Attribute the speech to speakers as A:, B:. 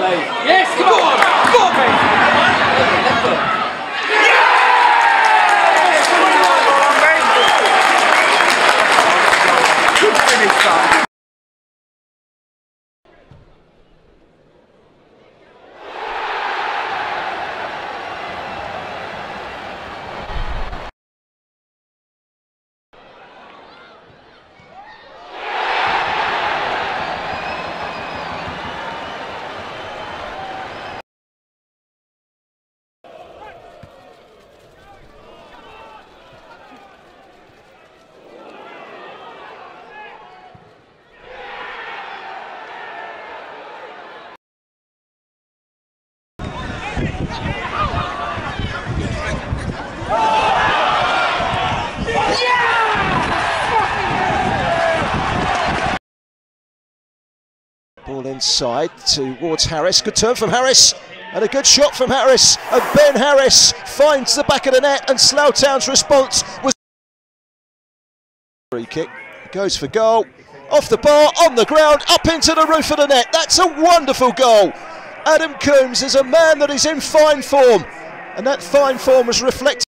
A: Yes, come on! Come on, mate! Good finish, son.
B: Ball inside towards Harris. Good turn from Harris and a good shot from Harris. And Ben Harris finds the back of the net, and Slough Town's response was free kick. Goes for goal. Off the bar, on the ground, up into the roof of the net. That's a wonderful goal. Adam Coombes is a man that is in fine form, and that fine form was reflected.